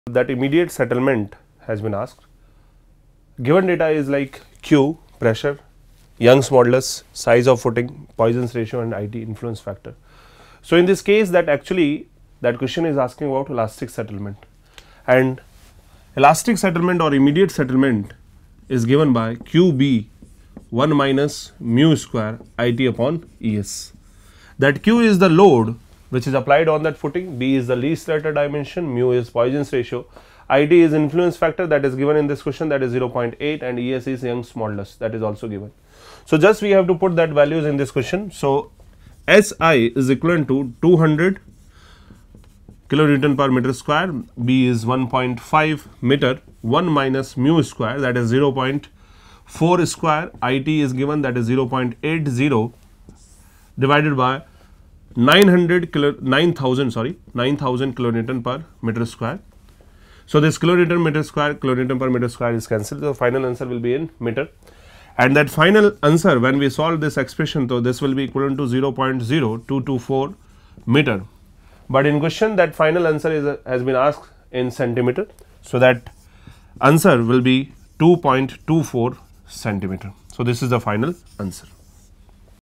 that immediate settlement has been asked. Given data is like Q, pressure, Young's modulus, size of footing, Poisson's ratio and IT influence factor. So, in this case that actually that question is asking about elastic settlement, and elastic settlement or immediate settlement is given by QB 1 minus mu square IT upon ES. That Q is the load which is applied on that footing, B is the least lateral dimension, mu is Poisson's ratio, IT is influence factor that is given in this question, that is 0.8, and ES is Young's modulus, that is also given. So, just we have to put that values in this question. So, SI is equivalent to 200 kilonewton per meter square, B is 1.5 meter, 1 minus mu square, that is 0.4 square, IT is given, that is 0.80 divided by 9000 kilonewton per meter square. So, this kilonewton per meter square is cancelled. So, final answer will be in meter, and that final answer when we solve this expression, so this will be equivalent to 0.0224 meter. But in question that final answer has been asked in centimeter. So, that answer will be 2.24 centimeter. So, this is the final answer.